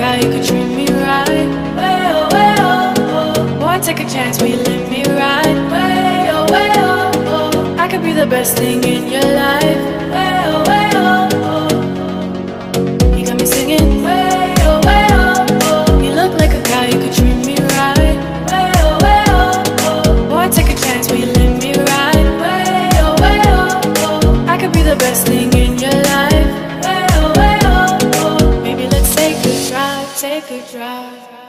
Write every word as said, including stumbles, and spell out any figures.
guy, you could treat me right. Way oh, way oh, oh. Boy, take a chance, will you let me ride? Way oh, way oh, oh. I could be the best thing in your life. Way oh, way oh, oh. You got me singing. Way oh, way oh, oh. You look like a guy, you could treat me right. Way oh, way oh, oh. Boy, take a chance, will you let me ride? Way oh, way oh, oh. I could be the best thing in your life. Way oh, way oh, oh. Maybe let's take a drive, take a drive.